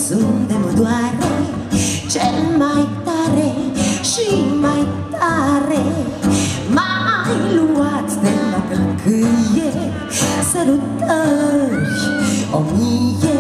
unde mă doare cel mai tare și mai tare. M-ai luat de la călcâie, sărutări 1000,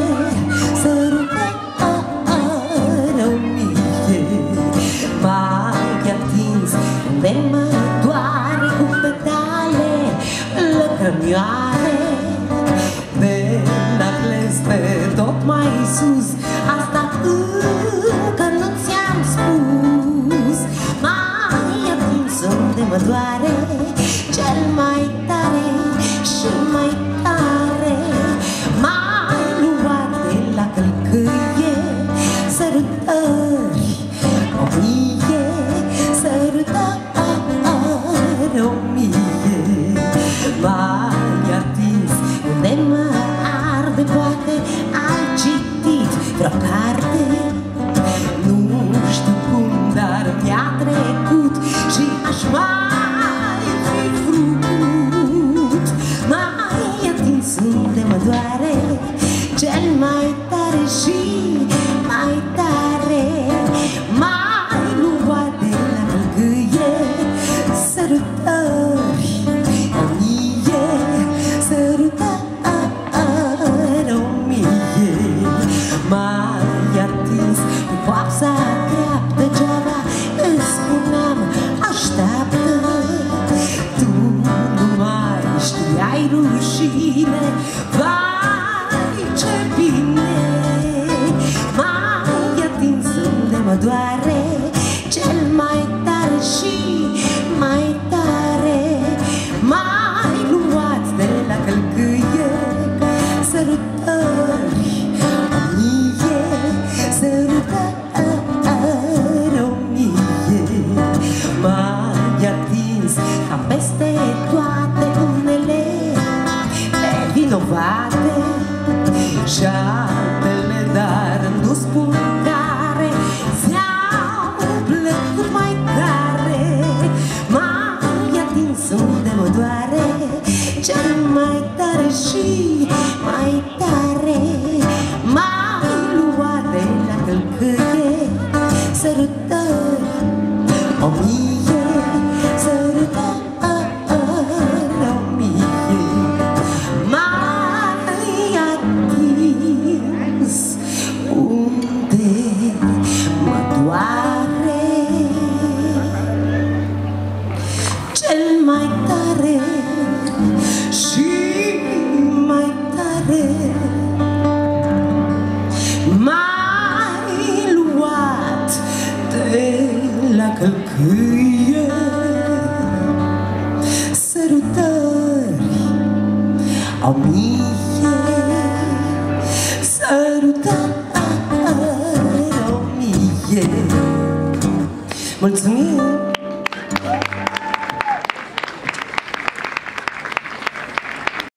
sărutări 1000. M-ai atins unde mă doare cu petale lăcrămioare. De la clespe tot mai sus, asta încă nu ți-am spus. M-ai atins unde mă doare cel mai tare și mai tare. M-ai luat de la călcâie, sărutări 1000, sărutări 1000. M-ai atins unde mă arde, poate ai citit vreo carte, nu știu cum, dar mi-a trecut și aș mai fi vrut. M-ai atins unde mă doare cel mai tare și mai tare. M-ai luat de la călcâie, sărutări 1000, sărutări 1000. M-ai atins cu coapsa dreaptă, geaba îți spuneam așteaptă. Tu nu mai știai rușine, vai ce bine. M-ai atins unde mă doare cel mai tare și mai tare. M-ai luat de la călcâie, sărutări 1000, sărutări 1000. M-ai atins cam peste toate unele nevinovate și altele, dar nu spun care, ți-au plăcut mai tare. M-ai atins unde mă doare cel mai tare și mai tare. M-ai luat de la călcâie, sărutări 1000, sărutări 1000. M-ai atins unde mă doare cel mai tare și mai tare. M-ai luat de la călcâie, sărutări 1000, sărutări 1000. Mulțumim!